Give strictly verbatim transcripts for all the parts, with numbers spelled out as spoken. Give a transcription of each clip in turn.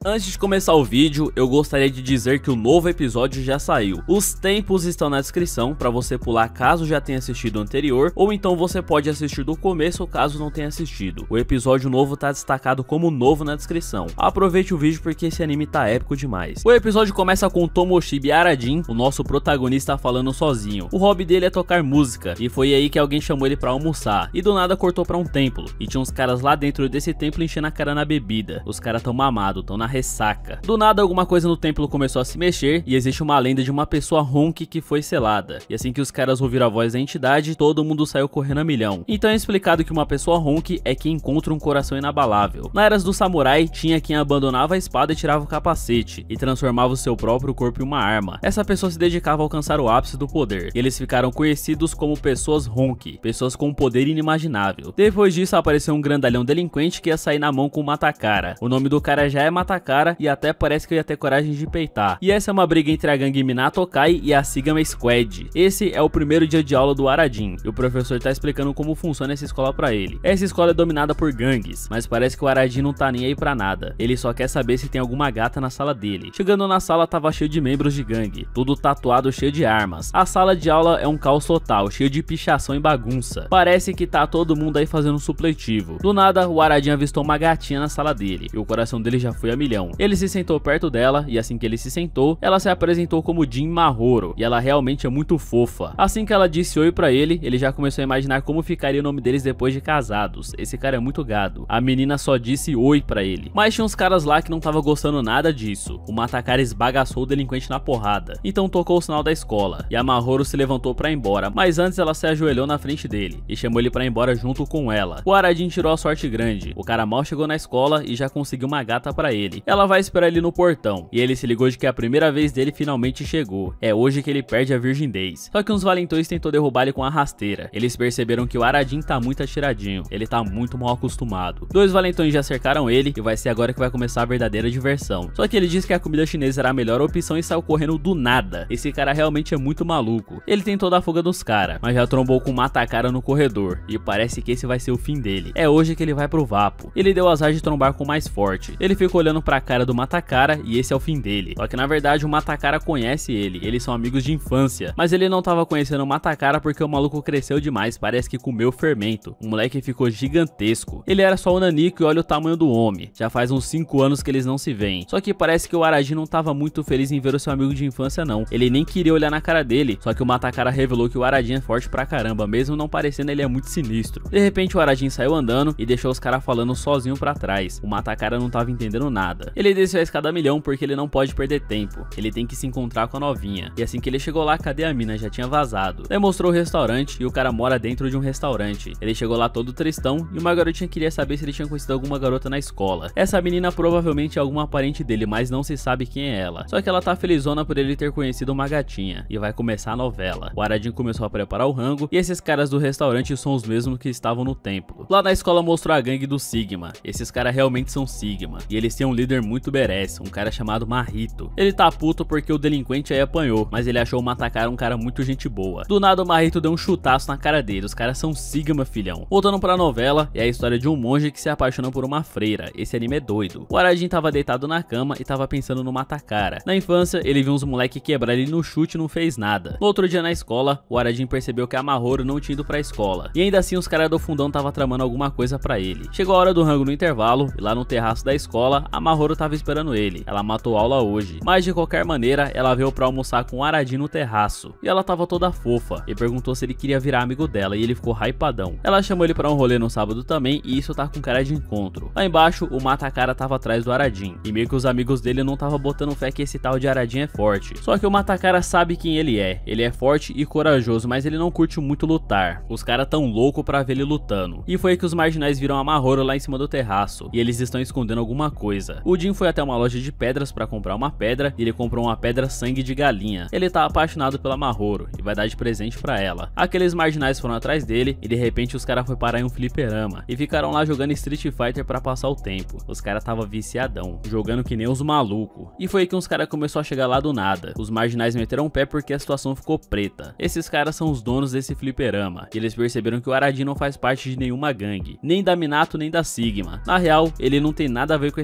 Antes de começar o vídeo, eu gostaria de dizer que o novo episódio já saiu. Os tempos estão na descrição para você pular caso já tenha assistido o anterior, ou então você pode assistir do começo caso não tenha assistido. O episódio novo tá destacado como novo na descrição. Aproveite o vídeo porque esse anime tá épico demais. O episódio começa com Tomoshiba Arajin, o nosso protagonista, falando sozinho. O hobby dele é tocar música, e foi aí que alguém chamou ele pra almoçar, e do nada cortou pra um templo, e tinha uns caras lá dentro desse templo enchendo a cara na bebida. Os caras tão mamados, tão na ressaca. Do nada alguma coisa no templo começou a se mexer, e existe uma lenda de uma pessoa Honk que foi selada. E assim que os caras ouviram a voz da entidade, todo mundo saiu correndo a milhão. Então é explicado que uma pessoa Honk é quem encontra um coração inabalável. Na Eras do Samurai, tinha quem abandonava a espada e tirava o capacete, e transformava o seu próprio corpo em uma arma. Essa pessoa se dedicava a alcançar o ápice do poder, e eles ficaram conhecidos como pessoas Honk, pessoas com um poder inimaginável. Depois disso apareceu um grandalhão delinquente que ia sair na mão com o Matakara. O nome do cara já é Matakara e até parece que eu ia ter coragem de peitar. E essa é uma briga entre a gangue Minato Kai e a Sigma Squad. Esse é o primeiro dia de aula do Arajin, e o professor tá explicando como funciona essa escola pra ele. Essa escola é dominada por gangues, mas parece que o Arajin não tá nem aí pra nada. Ele só quer saber se tem alguma gata na sala dele. Chegando na sala tava cheio de membros de gangue, tudo tatuado, cheio de armas. A sala de aula é um caos total, cheio de pichação e bagunça. Parece que tá todo mundo aí fazendo um supletivo. Do nada, o Arajin avistou uma gatinha na sala dele, e o coração dele já foi a milhão. Ele se sentou perto dela, e assim que ele se sentou, ela se apresentou como Jin Mahoro, e ela realmente é muito fofa. Assim que ela disse oi pra ele, ele já começou a imaginar como ficaria o nome deles depois de casados. Esse cara é muito gado. A menina só disse oi pra ele. Mas tinha uns caras lá que não tava gostando nada disso. O Matakara esbagaçou o delinquente na porrada. Então tocou o sinal da escola, e a Mahoro se levantou pra ir embora, mas antes ela se ajoelhou na frente dele, e chamou ele pra ir embora junto com ela. O Arajin tirou a sorte grande. O cara mal chegou na escola e já conseguiu uma gata pra ele. Ela vai esperar ele no portão, e ele se ligou de que a primeira vez dele finalmente chegou. É hoje que ele perde a virgindez. Só que uns valentões tentou derrubar ele com a rasteira. Eles perceberam que o Arajin tá muito atiradinho, ele tá muito mal acostumado. Dois valentões já cercaram ele, e vai ser agora que vai começar a verdadeira diversão. Só que ele disse que a comida chinesa era a melhor opção e saiu correndo do nada. Esse cara realmente é muito maluco. Ele tentou dar fuga dos caras, mas já trombou com o Matakara no corredor, e parece que esse vai ser o fim dele. É hoje que ele vai pro Vapo. Ele deu azar de trombar com o mais forte. Ele ficou olhando pra cara do Matakara e esse é o fim dele. Só que na verdade o Matakara conhece ele, eles são amigos de infância. Mas ele não tava conhecendo o Matakara porque o maluco cresceu demais, parece que comeu fermento. O moleque ficou gigantesco. Ele era só um nanico e olha o tamanho do homem. Já faz uns cinco anos que eles não se veem. Só que parece que o Arajin não tava muito feliz em ver o seu amigo de infância não. Ele nem queria olhar na cara dele. Só que o Matakara revelou que o Arajin é forte pra caramba, mesmo não parecendo, ele é muito sinistro. De repente o Arajin saiu andando e deixou os caras falando sozinho pra trás. O Matakara não tava entendendo nada. Ele desceu a escada a milhão porque ele não pode perder tempo. Ele tem que se encontrar com a novinha. E assim que ele chegou lá, cadê a mina? Já tinha vazado. Daí mostrou o restaurante e o cara mora dentro de um restaurante. Ele chegou lá todo tristão e uma garotinha queria saber se ele tinha conhecido alguma garota na escola. Essa menina provavelmente é alguma parente dele, mas não se sabe quem é ela. Só que ela tá felizona por ele ter conhecido uma gatinha. E vai começar a novela. O Arajin começou a preparar o rango e esses caras do restaurante são os mesmos que estavam no templo. Lá na escola mostrou a gangue do Sigma. Esses caras realmente são Sigma. E eles têm um líder muito badass, um cara chamado Mahito. Ele tá puto porque o delinquente aí apanhou, mas ele achou o Matakara um cara muito gente boa. Do nada o Mahito deu um chutaço na cara dele. Os caras são Sigma, filhão. Voltando pra novela, é a história de um monge que se apaixona por uma freira. Esse anime é doido. O Arajin tava deitado na cama e tava pensando no Matakara. Na infância, ele viu uns moleque quebrar ele no chute e não fez nada. No outro dia na escola, o Arajin percebeu que a Mahoro não tinha ido pra escola. E ainda assim os caras do fundão tava tramando alguma coisa pra ele. Chegou a hora do rango no intervalo, e lá no terraço da escola, a Mahoro tava esperando ele. Ela matou aula hoje. Mas de qualquer maneira, ela veio pra almoçar com o Arajin no terraço. E ela tava toda fofa, e perguntou se ele queria virar amigo dela, e ele ficou hypadão. Ela chamou ele pra um rolê no sábado também, e isso tá com cara de encontro. Lá embaixo, o Matakara tava atrás do Arajin, e meio que os amigos dele não tava botando fé que esse tal de Arajin é forte. Só que o Matakara sabe quem ele é. Ele é forte e corajoso, mas ele não curte muito lutar. Os caras tão loucos pra ver ele lutando. E foi aí que os marginais viram a Mahoro lá em cima do terraço, e eles estão escondendo alguma coisa. O Jin foi até uma loja de pedras pra comprar uma pedra, e ele comprou uma pedra sangue de galinha. Ele tá apaixonado pela Mahoro, e vai dar de presente pra ela. Aqueles marginais foram atrás dele, e de repente os caras foram parar em um fliperama, e ficaram lá jogando Street Fighter pra passar o tempo. Os caras tava viciadão, jogando que nem os malucos. E foi aí que uns caras começou a chegar lá do nada. Os marginais meteram o pé porque a situação ficou preta. Esses caras são os donos desse fliperama, e eles perceberam que o Arajin não faz parte de nenhuma gangue, nem da Minato nem da Sigma. Na real, ele não tem nada a ver com esses caras.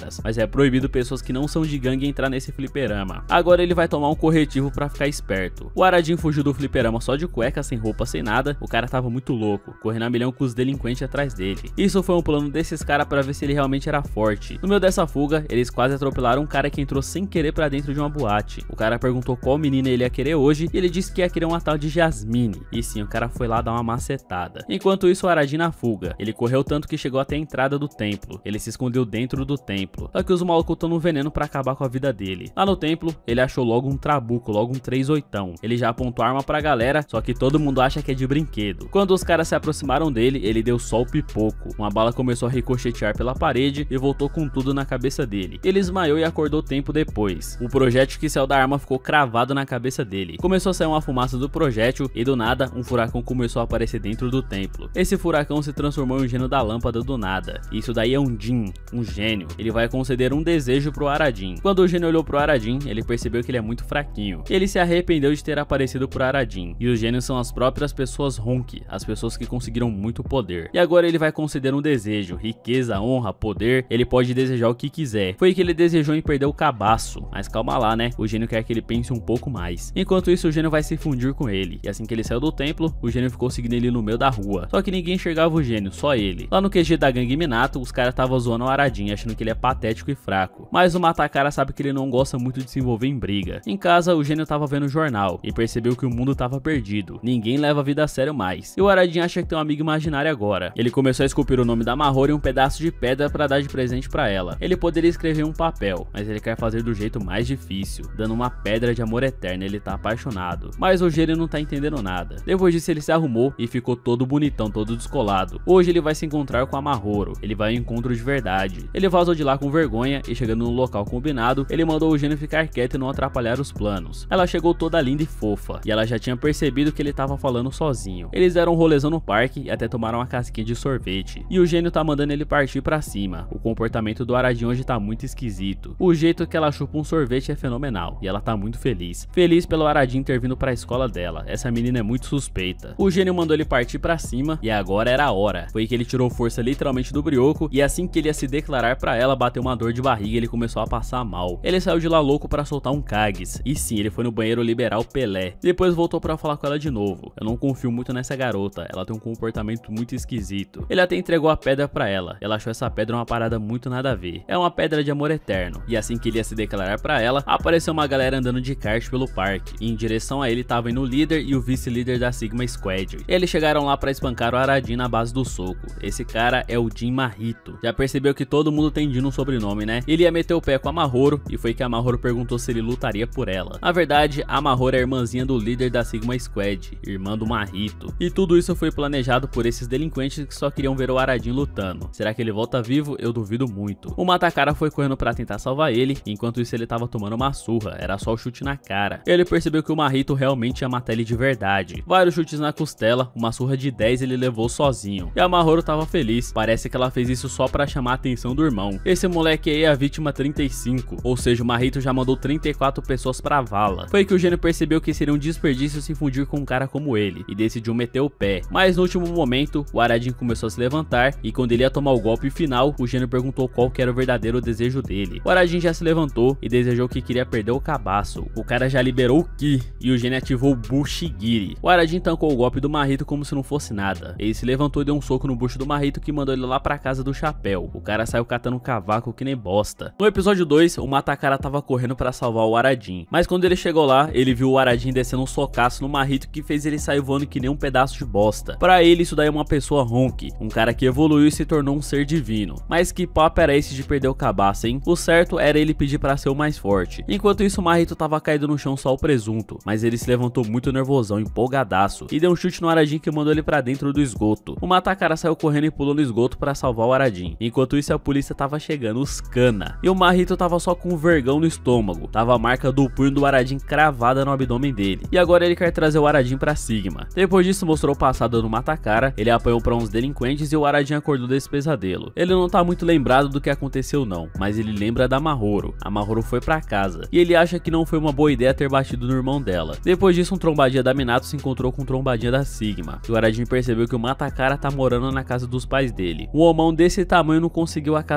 caras, mas é proibido pessoas que não são de gangue entrar nesse fliperama. Agora ele vai tomar um corretivo pra ficar esperto. O Aradin fugiu do fliperama só de cueca, sem roupa, sem nada. O cara tava muito louco, correndo a milhão com os delinquentes atrás dele. Isso foi um plano desses caras pra ver se ele realmente era forte. No meio dessa fuga, eles quase atropelaram um cara que entrou sem querer pra dentro de uma boate. O cara perguntou qual menina ele ia querer hoje e ele disse que ia querer uma tal de Jasmine. E sim, o cara foi lá dar uma macetada. Enquanto isso, o Aradin na fuga. Ele correu tanto que chegou até a entrada do templo. Ele se escondeu dentro do templo. Só que os malucos estão no veneno pra acabar com a vida dele. Lá no templo, ele achou logo um trabuco, logo um três oitão. Ele já apontou a arma pra galera, só que todo mundo acha que é de brinquedo. Quando os caras se aproximaram dele, ele deu só o pipoco. Uma bala começou a ricochetear pela parede e voltou com tudo na cabeça dele. Ele esmaiou e acordou tempo depois. O projétil que saiu da arma ficou cravado na cabeça dele. Começou a sair uma fumaça do projétil e do nada, um furacão começou a aparecer dentro do templo. Esse furacão se transformou em um gênio da lâmpada do nada. Isso daí é um Jin, um gênio. Ele vai conceder um desejo pro Aradin. Quando o gênio olhou pro Aradin, ele percebeu que ele é muito fraquinho. Ele se arrependeu de ter aparecido pro Aradin. E os gênios são as próprias pessoas Honk, as pessoas que conseguiram muito poder. E agora ele vai conceder um desejo, riqueza, honra, poder. Ele pode desejar o que quiser. Foi que ele desejou em perder o cabaço. Mas calma lá, né? O gênio quer que ele pense um pouco mais. Enquanto isso, o gênio vai se fundir com ele. E assim que ele saiu do templo, o gênio ficou seguindo ele no meio da rua. Só que ninguém enxergava o gênio, só ele. Lá no Q G da gangue Minato, os caras estavam zoando o Aradin, achando que ele é patético e fraco. Mas o Matacara sabe que ele não gosta muito de se envolver em briga. Em casa, o gênio tava vendo o jornal e percebeu que o mundo tava perdido. Ninguém leva a vida a sério mais. E o Aradin acha que tem um amigo imaginário agora. Ele começou a esculpir o nome da Mahoro em um pedaço de pedra pra dar de presente pra ela. Ele poderia escrever um papel, mas ele quer fazer do jeito mais difícil, dando uma pedra de amor eterno. Ele tá apaixonado. Mas o gênio não tá entendendo nada. Depois disso, ele se arrumou e ficou todo bonitão, todo descolado. Hoje ele vai se encontrar com a Mahoro. Ele vai ao encontro de verdade. Ele vazou de lá com vergonha e chegando no local combinado, ele mandou o gênio ficar quieto e não atrapalhar os planos. Ela chegou toda linda e fofa, e ela já tinha percebido que ele tava falando sozinho. Eles deram um rolezão no parque e até tomaram uma casquinha de sorvete. E o gênio tá mandando ele partir pra cima. O comportamento do Aradin hoje tá muito esquisito. O jeito que ela chupa um sorvete é fenomenal, e ela tá muito feliz. Feliz pelo Aradin ter vindo pra escola dela. Essa menina é muito suspeita. O gênio mandou ele partir pra cima, e agora era a hora. Foi que ele tirou força literalmente do brioco, e assim que ele ia se declarar pra ela, bateu uma dor de barriga e ele começou a passar mal. Ele saiu de lá louco pra soltar um Kages. E sim, ele foi no banheiro liberar o Pelé. Depois voltou pra falar com ela de novo. Eu não confio muito nessa garota, ela tem um comportamento muito esquisito. Ele até entregou a pedra pra ela. Ela achou essa pedra uma parada muito nada a ver. É uma pedra de amor eterno. E assim que ele ia se declarar pra ela, apareceu uma galera andando de kart pelo parque. E em direção a ele tava indo o líder e o vice-líder da Sigma Squad. Eles chegaram lá pra espancar o Aradin na base do soco. Esse cara é o Jin Mahito. Já percebeu que todo mundo tem Jin no sobrenome, né? Ele ia meter o pé com a Mahoro e foi que a Mahoro perguntou se ele lutaria por ela. Na verdade, a Mahoro é a irmãzinha do líder da Sigma Squad, irmã do Mahito. E tudo isso foi planejado por esses delinquentes que só queriam ver o Aradin lutando. Será que ele volta vivo? Eu duvido muito. O Matacara foi correndo pra tentar salvar ele, enquanto isso ele tava tomando uma surra, era só o chute na cara. Ele percebeu que o Mahito realmente ia matar ele de verdade. Vários chutes na costela, uma surra de dez ele levou sozinho. E a Mahoro tava feliz, parece que ela fez isso só pra chamar a atenção do irmão. Esse moleque aí é a vítima trinta e cinco, ou seja, o Mahito já mandou trinta e quatro pessoas pra vala. Foi que o gênio percebeu que seria um desperdício se fundir com um cara como ele, e decidiu meter o pé. Mas no último momento, o Aradin começou a se levantar, e quando ele ia tomar o golpe final, o gênio perguntou qual que era o verdadeiro desejo dele. O Aradin já se levantou e desejou que queria perder o cabaço. O cara já liberou o Ki, e o gênio ativou o Bushigiri. O Aradin tancou o golpe do Mahito como se não fosse nada. Ele se levantou e deu um soco no bucho do Mahito que mandou ele lá pra casa do chapéu. O cara saiu catando um cavaco que nem bosta. No episódio dois, o Matacara tava correndo pra salvar o Aradin, mas quando ele chegou lá, ele viu o Aradin descendo um socaço no Mahito que fez ele sair voando que nem um pedaço de bosta. Pra ele, isso daí é uma pessoa Honk, um cara que evoluiu e se tornou um ser divino. Mas que papo era esse de perder o cabaço, hein? O certo era ele pedir pra ser o mais forte. Enquanto isso, o Mahito tava caído no chão só o presunto, mas ele se levantou muito nervosão, empolgadaço, e deu um chute no Aradin que mandou ele pra dentro do esgoto. O Matacara saiu correndo e pulou no esgoto pra salvar o Aradin. Enquanto isso, a polícia tava chegando, os cana. E o Mahito tava só com um vergão no estômago. Tava a marca do punho do Aradin cravada no abdômen dele. E agora ele quer trazer o Aradin pra Sigma. Depois disso, mostrou o passado do Matacara. Ele apanhou pra uns delinquentes e o Aradin acordou desse pesadelo. Ele não tá muito lembrado do que aconteceu não, mas ele lembra da Mahoro. A Mahoro foi pra casa. E ele acha que não foi uma boa ideia ter batido no irmão dela. Depois disso, um trombadinha da Minato se encontrou com um trombadinha da Sigma. E o Aradin percebeu que o Matacara tá morando na casa dos pais dele. Um homão desse tamanho não conseguiu a casa própria.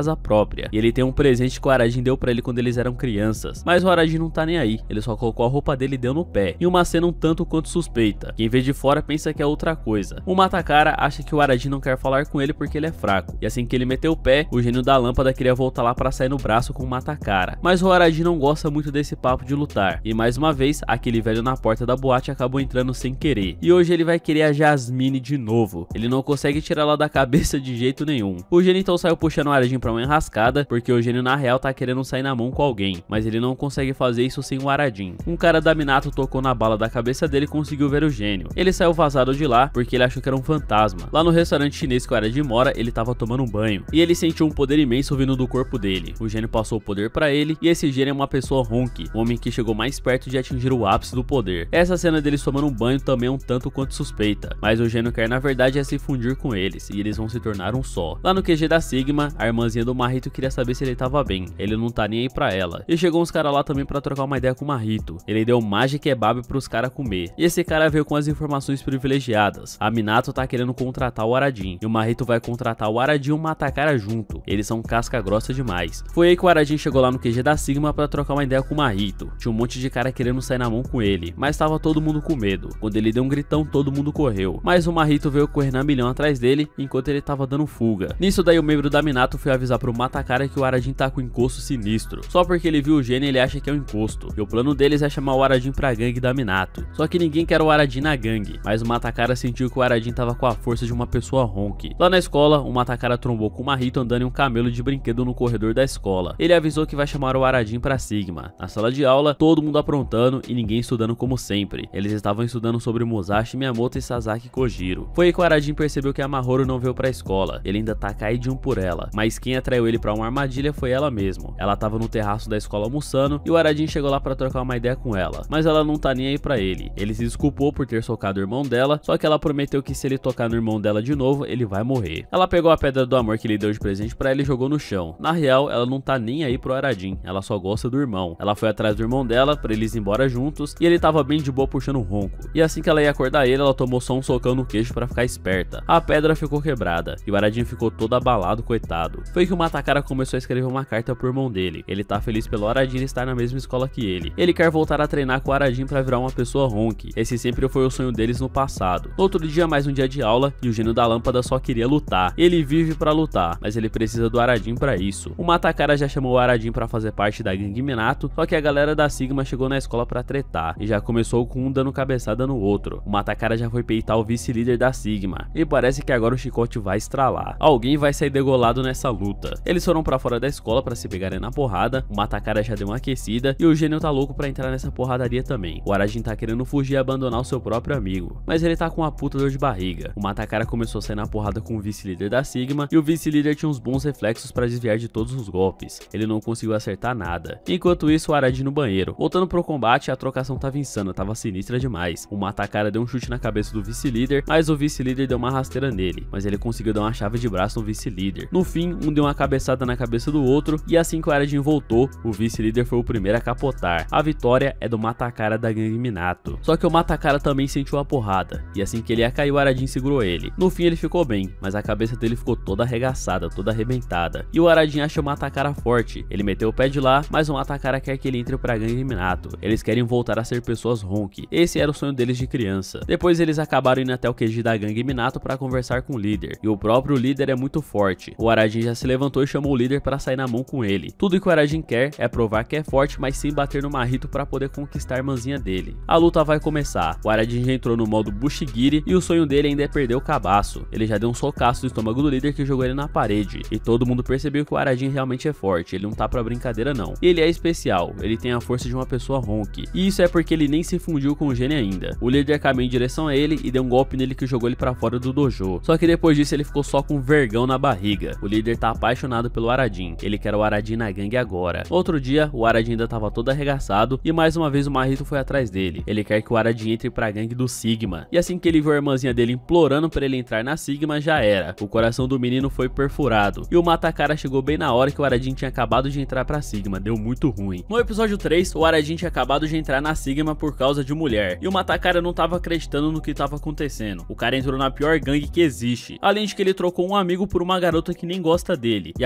própria. E ele tem um presente que o Arajin deu pra ele quando eles eram crianças. Mas o Arajin não tá nem aí, ele só colocou a roupa dele e deu no pé. E uma cena um tanto quanto suspeita. Quem vê de fora pensa que é outra coisa. O Matakara acha que o Arajin não quer falar com ele porque ele é fraco. E assim que ele meteu o pé, o gênio da lâmpada queria voltar lá pra sair no braço com o Matakara. Mas o Arajin não gosta muito desse papo de lutar. E mais uma vez, aquele velho na porta da boate acabou entrando sem querer. E hoje ele vai querer a Jasmine de novo. Ele não consegue tirar ela da cabeça de jeito nenhum. O gênio então saiu puxando o Arajin pra uma enrascada, porque o gênio na real tá querendo sair na mão com alguém. Mas ele não consegue fazer isso sem o Arajin. Um cara da Minato tocou na bala da cabeça dele e conseguiu ver o gênio. Ele saiu vazado de lá porque ele achou que era um fantasma. Lá no restaurante chinês que o Arajin mora, ele tava tomando um banho. E ele sentiu um poder imenso vindo do corpo dele. O gênio passou o poder pra ele, e esse gênio é uma pessoa Honki, o homem que chegou mais perto de atingir o ápice do poder. Essa cena deles tomando um banho também é um tanto quanto suspeita, mas o gênio quer na verdade é se fundir com eles, e eles vão se tornar um só. Lá no Q G da Sigma, a irmãzinha do Mahito queria saber se ele tava bem, ele não tá nem aí pra ela. E chegou uns caras lá também pra trocar uma ideia com o Mahito. Ele deu Magic Kebab pros caras comer, e esse cara veio com as informações privilegiadas. A Minato tá querendo contratar o Arajin, e o Mahito vai contratar o Arajin e o Matakara junto. Eles são casca grossa demais. Foi aí que o Arajin chegou lá no Q G da Sigma pra trocar uma ideia com o Mahito. Tinha um monte de cara querendo sair na mão com ele, mas tava todo mundo com medo. Quando ele deu um gritão, todo mundo correu. Mas o Mahito veio correr na milhão atrás dele, enquanto ele tava dando fuga. Nisso daí o membro da Minato foi avisar pro Matakara que o Arajin tá com encosto sinistro. Só porque ele viu o gênio, ele acha que é um encosto. E o plano deles é chamar o Arajin pra gangue da Minato. Só que ninguém quer o Arajin na gangue, mas o Matakara sentiu que o Arajin tava com a força de uma pessoa Honki. Lá na escola, o Matakara trombou com o Mahito andando em um camelo de brinquedo no corredor da escola. Ele avisou que vai chamar o Arajin pra Sigma. Na sala de aula, todo mundo aprontando e ninguém estudando como sempre. Eles estavam estudando sobre Musashi Miyamoto e Sasaki Kojiro. Foi aí que o Arajin percebeu que a Mahoru não veio pra escola. Ele ainda tá caidinho por ela, mas quem atraiu ele pra uma armadilha foi ela mesmo. Ela tava no terraço da escola almoçando e o Arajin chegou lá pra trocar uma ideia com ela, mas ela não tá nem aí pra ele. Ele se desculpou por ter socado o irmão dela, só que ela prometeu que se ele tocar no irmão dela de novo, ele vai morrer. Ela pegou a pedra do amor que ele deu de presente pra ela e jogou no chão. Na real, ela não tá nem aí pro Arajin, ela só gosta do irmão. Ela foi atrás do irmão dela pra eles ir embora juntos e ele tava bem de boa puxando um ronco. E assim que ela ia acordar ele, ela tomou só um socão no queixo pra ficar esperta. A pedra ficou quebrada e o Arajin ficou todo abalado, coitado. Foi que o Matakara começou a escrever uma carta pro irmão dele. Ele tá feliz pelo Arajin estar na mesma escola que ele. Ele quer voltar a treinar com o Arajin pra virar uma pessoa Honki. Esse sempre foi o sonho deles no passado. No outro dia, mais um dia de aula e o gênio da lâmpada só queria lutar. Ele vive pra lutar, mas ele precisa do Arajin pra isso. O Matakara já chamou o Arajin pra fazer parte da gangue Minato, só que a galera da Sigma chegou na escola pra tretar e já começou com um dando cabeçada no outro. O Matakara já foi peitar o vice-líder da Sigma e parece que agora o chicote vai estralar. Alguém vai sair degolado nessa luta. Eles foram pra fora da escola pra se pegarem na porrada. O Matakara já deu uma aquecida e o gênio tá louco pra entrar nessa porradaria também. O Arajin tá querendo fugir e abandonar o seu próprio amigo, mas ele tá com uma puta dor de barriga. O Matakara começou a sair na porrada com o vice-líder da Sigma e o vice-líder tinha uns bons reflexos pra desviar de todos os golpes. Ele não conseguiu acertar nada. Enquanto isso, o Arajin no banheiro. Voltando pro combate, a trocação tava insana, tava sinistra demais. O Matakara deu um chute na cabeça do vice-líder, mas o vice-líder deu uma rasteira nele, mas ele conseguiu dar uma chave de braço no vice-líder. No fim, um deu uma cabeçada na cabeça do outro e assim que o Arajin voltou, o vice-líder foi o primeiro a capotar. A vitória é do Matakara da gangue Minato. Só que o Matakara também sentiu a porrada, e assim que ele ia cair, o Arajin segurou ele. No fim ele ficou bem, mas a cabeça dele ficou toda arregaçada, toda arrebentada. E o Arajin achou o Matakara forte. Ele meteu o pé de lá, mas o Matakara quer que ele entre pra gangue Minato. Eles querem voltar a ser pessoas Honki. Esse era o sonho deles de criança. Depois eles acabaram indo até o Q G da gangue Minato pra conversar com o líder. E o próprio líder é muito forte. O Arajin já se levantou e chamou o líder pra sair na mão com ele. Tudo que o Arajin quer é provar que é forte, mas sem bater no Mahito pra poder conquistar a irmãzinha dele. A luta vai começar. O Arajin já entrou no modo Bushigiri e o sonho dele ainda é perder o cabaço. Ele já deu um socaço no estômago do líder que jogou ele na parede. E todo mundo percebeu que o Arajin realmente é forte. Ele não tá pra brincadeira não. Ele é especial. Ele tem a força de uma pessoa Honki. E isso é porque ele nem se fundiu com o gênio ainda. O líder caminhou em direção a ele e deu um golpe nele que jogou ele pra fora do dojo. Só que depois disso ele ficou só com um vergão na barriga. O líder tá apaixonado pelo Arajin. Ele quer o Arajin na gangue agora. Outro dia, o Arajin ainda tava todo arregaçado e mais uma vez o Mahito foi atrás dele. Ele quer que o Arajin entre pra gangue do Sigma. E assim que ele viu a irmãzinha dele implorando pra ele entrar na Sigma, já era. O coração do menino foi perfurado. E o Matakara chegou bem na hora que o Arajin tinha acabado de entrar pra Sigma. Deu muito ruim. No episódio três, o Arajin tinha acabado de entrar na Sigma por causa de mulher. E o Matakara não tava acreditando no que tava acontecendo. O cara entrou na pior gangue que existe. Além de que ele trocou um amigo por uma garota que nem gosta dele. E agora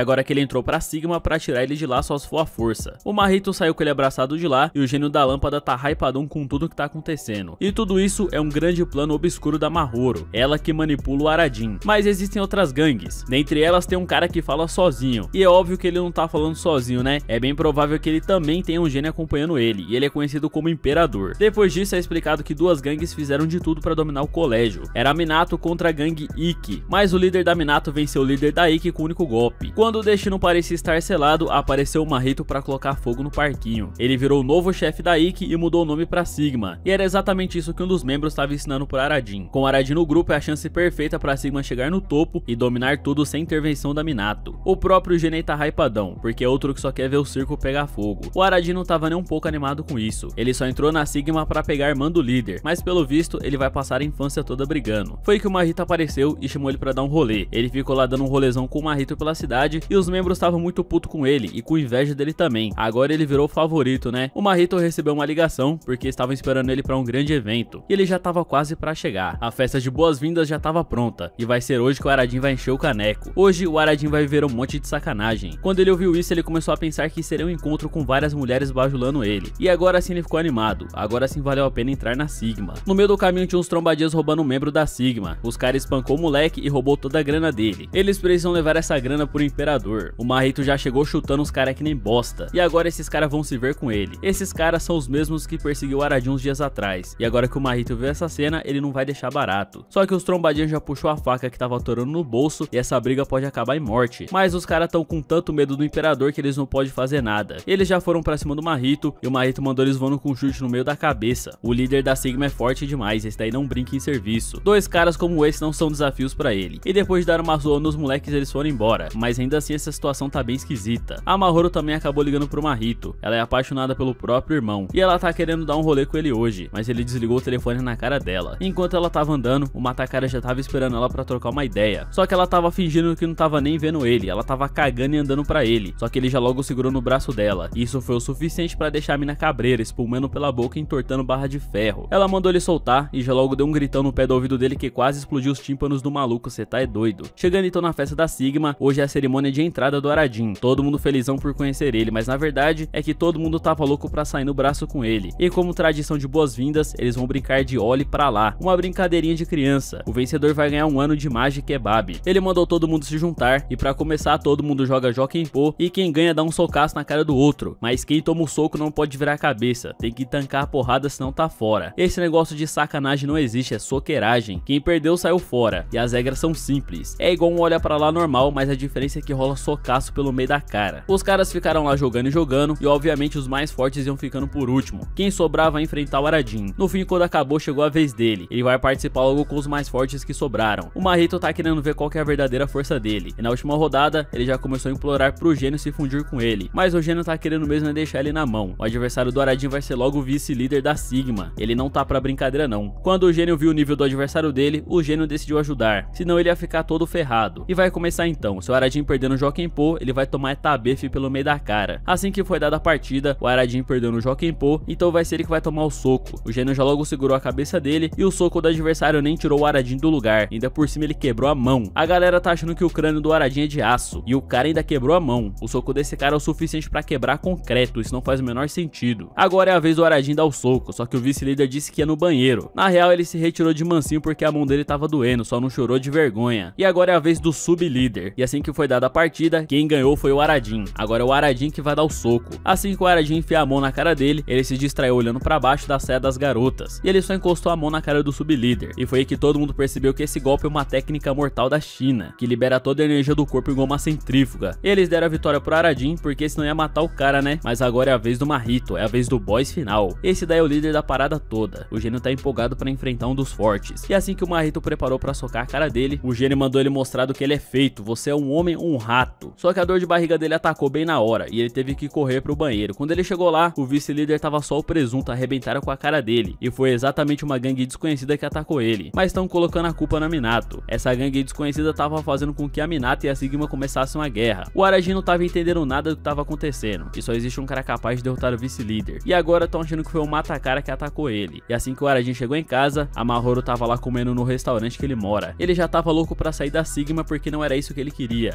agora que ele entrou pra Sigma pra tirar ele de lá só se for a força. O Mahito saiu com ele abraçado de lá e o gênio da lâmpada tá hypadão com tudo que tá acontecendo. E tudo isso é um grande plano obscuro da Mahoru, ela que manipula o Arajin. Mas existem outras gangues, dentre elas tem um cara que fala sozinho, e é óbvio que ele não tá falando sozinho, né? É bem provável que ele também tenha um gênio acompanhando ele, e ele é conhecido como Imperador. Depois disso é explicado que duas gangues fizeram de tudo pra dominar o colégio. Era a Minato contra a gangue Ikki, mas o líder da Minato venceu o líder da Ikki com um único golpe. Quando o destino parecia estar selado, apareceu o Mahito pra colocar fogo no parquinho. Ele virou o novo chefe da Ikki e mudou o nome pra Sigma, e era exatamente isso que um dos membros estava ensinando pro Arajin. Com o Arajin no grupo é a chance perfeita pra Sigma chegar no topo e dominar tudo sem intervenção da Minato. O próprio Genei tá hypadão, porque é outro que só quer ver o circo pegar fogo. O Arajin não tava nem um pouco animado com isso, ele só entrou na Sigma pra pegar mando líder, mas pelo visto ele vai passar a infância toda brigando. Foi que o Mahito apareceu e chamou ele pra dar um rolê. Ele ficou lá dando um rolezão com o Mahito pela cidade e os membros estavam muito putos com ele e com inveja dele também. Agora ele virou o favorito, né? O Mahito recebeu uma ligação porque estavam esperando ele pra um grande evento e ele já tava quase pra chegar. A festa de boas-vindas já tava pronta e vai ser hoje que o Arajin vai encher o caneco. Hoje o Arajin vai viver um monte de sacanagem. Quando ele ouviu isso, ele começou a pensar que seria um encontro com várias mulheres bajulando ele. E agora sim ele ficou animado. Agora sim valeu a pena entrar na Sigma. No meio do caminho tinha uns trombadinhos roubando um membro da Sigma. Os caras espancou o moleque e roubou toda a grana dele. Eles precisam levar essa grana pro Imperador. O Mahito já chegou chutando os caras que nem bosta. E agora esses caras vão se ver com ele. Esses caras são os mesmos que perseguiu o Arajin uns dias atrás. E agora que o Mahito viu essa cena, ele não vai deixar barato. Só que os trombadinhos já puxou a faca que tava atorando no bolso e essa briga pode acabar em morte. Mas os caras tão com tanto medo do Imperador que eles não podem fazer nada. Eles já foram pra cima do Mahito e o Mahito mandou eles voando com um chute no meio da cabeça. O líder da Sigma é forte demais, esse daí não brinca em serviço. Dois caras como esse não são desafios pra ele. E depois de dar uma zoa nos moleques, eles foram embora. Mas ainda assim essa situação tá bem esquisita. A Mahoru também acabou ligando pro Mahito. Ela é apaixonada pelo próprio irmão e ela tá querendo dar um rolê com ele hoje, mas ele desligou o telefone na cara dela. Enquanto ela tava andando, o Matakara já tava esperando ela pra trocar uma ideia. Só que ela tava fingindo que não tava nem vendo ele, ela tava cagando e andando pra ele. Só que ele já logo segurou no braço dela. E isso foi o suficiente pra deixar a mina cabreira, espumando pela boca e entortando barra de ferro. Ela mandou ele soltar e já logo deu um gritão no pé do ouvido dele que quase explodiu os tímpanos do maluco, cê tá é doido. Chegando então na festa da Sigma, hoje é a cerimônia de entrada do Arajin. Todo mundo felizão por conhecer ele, mas na verdade é que todo mundo tava louco pra sair no braço com ele. E como tradição de boas-vindas, eles vão brincar de olhe pra lá, uma brincadeirinha de criança. O vencedor vai ganhar um ano de Magic Kebab. Ele mandou todo mundo se juntar e pra começar todo mundo joga Jokenpô e quem ganha dá um socaço na cara do outro. Mas quem toma o soco não pode virar a cabeça, tem que tancar a porrada senão tá fora. Esse negócio de sacanagem não existe, é soqueiragem. Quem perdeu saiu fora e as regras são simples. É igual um olha pra lá normal, mas a diferença é que rola socaço pelo meio da cara. Os caras ficaram lá jogando e jogando e obviamente os mais fortes iam ficando por último. Quem sobrar vai enfrentar o Arajin. No fim, quando acabou, chegou a vez dele. Ele vai participar logo com os mais fortes que sobraram. O Mahito tá querendo ver qual que é a verdadeira força dele. E na última rodada, ele já começou a implorar pro gênio se fundir com ele. Mas o gênio tá querendo mesmo é deixar ele na mão. O adversário do Arajin vai ser logo o vice-líder da Sigma. Ele não tá pra brincadeira não. Quando o gênio viu o nível do adversário dele, o gênio decidiu ajudar. Senão ele ia ficar todo ferrado. E vai começar então. Se o Arajin perder no Jokenpô, ele vai tomar etabefe pelo meio da cara. Assim que foi dada a partida, o Arajin perdeu no Jokenpô, então vai ser ele que vai tomar o soco. O gênio já logo segurou a cabeça dele e o soco do adversário nem tirou o Arajin do lugar. Ainda por cima ele quebrou a mão. A galera tá achando que o crânio do Arajin é de aço e o cara ainda quebrou a mão. O soco desse cara é o suficiente pra quebrar concreto, isso não faz o menor sentido. Agora é a vez do Arajin dar o soco, só que o vice-líder disse que ia no banheiro. Na real ele se retirou de mansinho porque a mão dele tava doendo, só não chorou de vergonha. E agora é a vez do sub-líder. E assim que foi dada a partida, quem ganhou foi o Arajin. Agora é o Arajin que vai dar o soco. Assim que o Arajin enfia a mão na cara dele, ele se distraiu olhando pra baixo da saia das garotas. E ele só encostou a mão na cara do sub-líder. E foi aí que todo mundo percebeu que esse golpe é uma técnica mortal da China, que libera toda a energia do corpo igual uma centrífuga. Eles deram a vitória pro Arajin, porque senão ia matar o cara, né? Mas agora é a vez do Mahito, é a vez do boss final. Esse daí é o líder da parada toda. O gênio tá empolgado pra enfrentar um dos fortes. E assim que o Mahito preparou pra socar a cara dele, o gênio mandou ele mostrar do que ele é feito. Você é um homem ou um rato. Só que a dor de barriga dele atacou bem na hora e ele teve que correr pro banheiro. Quando ele chegou lá, o vice-líder tava só o presunto, arrebentaram com a cara dele. E foi exatamente uma gangue desconhecida que atacou ele. Mas estão colocando a culpa na Minato. Essa gangue desconhecida tava fazendo com que a Minato e a Sigma começassem uma guerra. O Arajin não tava entendendo nada do que tava acontecendo. E só existe um cara capaz de derrotar o vice-líder. E agora estão achando que foi o Matakara que atacou ele. E assim que o Arajin chegou em casa, a Mahoru tava lá comendo no restaurante que ele mora. Ele já tava louco pra sair da Sigma porque não era isso que ele queria. A Mahoru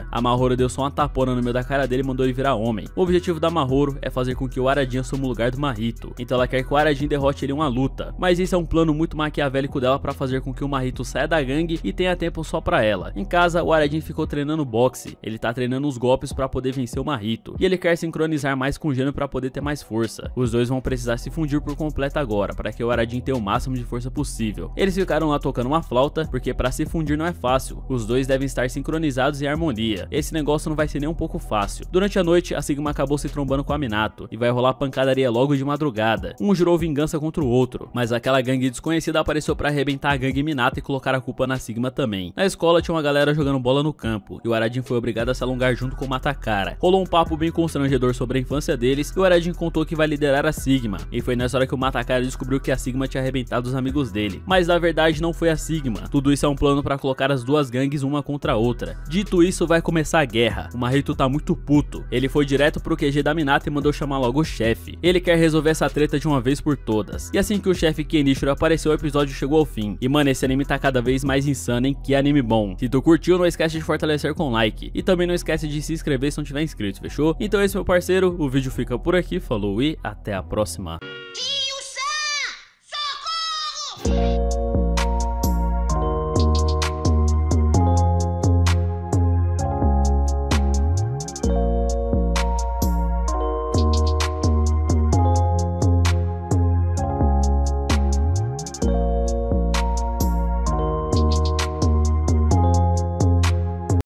Mahoro deu só uma tapona no meio da cara dele e mandou ele virar homem. O objetivo da Mahoro é fazer com que o Arajin assuma o lugar do Mahito, então ela quer que o Arajin derrote ele em uma luta, mas isso é um plano muito maquiavélico dela para fazer com que o Mahito saia da gangue e tenha tempo só pra ela. Em casa, o Arajin ficou treinando boxe, ele tá treinando os golpes para poder vencer o Mahito, e ele quer sincronizar mais com o Geno para poder ter mais força. Os dois vão precisar se fundir por completo agora, para que o Arajin tenha o máximo de força possível. Eles ficaram lá tocando uma flauta, porque para se fundir não é fácil, os dois devem estar sincronizados em harmonia. Esse negócio não vai ser nem um pouco fácil. Durante a noite, a Sigma acabou se trombando com a Minato, e vai rolar pancadaria logo de madrugada. Um jurou vingança contra o outro, mas aquela gangue desconhecida apareceu para arrebentar a gangue Minato e colocar a culpa na Sigma também. Na escola tinha uma galera jogando bola no campo, e o Arajin foi obrigado a se alongar junto com o Matacara. Rolou um papo bem constrangedor sobre a infância deles, e o Arajin contou que vai liderar a Sigma, e foi nessa hora que o Matacara descobriu que a Sigma tinha arrebentado os amigos dele. Mas na verdade não foi a Sigma, tudo isso é um plano para colocar as duas gangues uma contra a outra. Dito isso, vai começar a guerra. O Mahito tá muito puto, ele foi direto pro Q G da Minato e mandou chamar logo o chefe. Ele quer resolver essa treta de uma vez por todas. E assim que o chefe Kenichiro apareceu, o episódio chegou ao fim. E mano, esse anime tá cada vez mais insano, hein? Que anime bom. Se tu curtiu, não esquece de fortalecer com like. E também não esquece de se inscrever se não tiver inscrito, fechou? Então esse meu parceiro, o vídeo fica por aqui, falou e até a próxima.